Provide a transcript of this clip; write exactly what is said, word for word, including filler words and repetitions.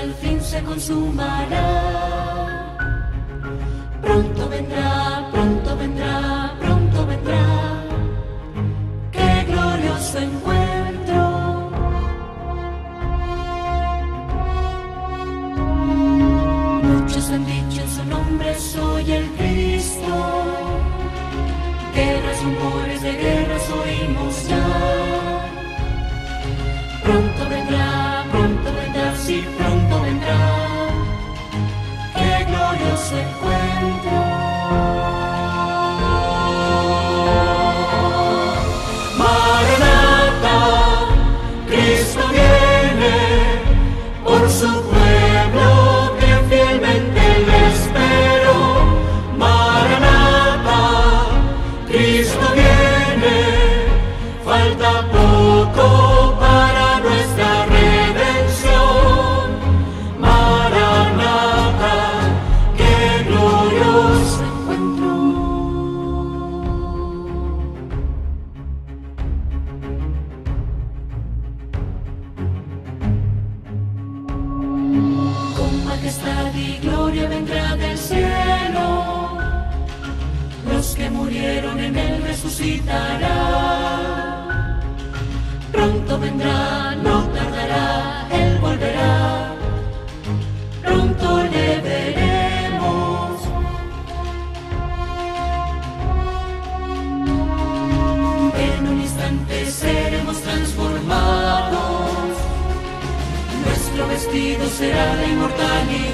al fin se consumará. Pronto vendrá, pronto vendrá, pronto vendrá. ¡Qué glorioso encuentro! Muchos han dicho en su nombre, soy el Cristo. Guerras, rumores de guerras oímos ya. Pronto vendrá, pronto vendrá, sí, pronto vendrá. ¡Qué glorioso encuentro! Maranata, Cristo viene por su pueblo que fielmente le espero. Maranata, Cristo viene, falta poco para nuestra redención. Maranata, qué glorioso encuentro. Con majestad y gloria vendrá del cielo. Los que murieron en él resucitará. Pronto vendrá, no tardará, él volverá. Pronto le veremos. En un instante seremos transformados. Nuestro vestido será de inmortalidad.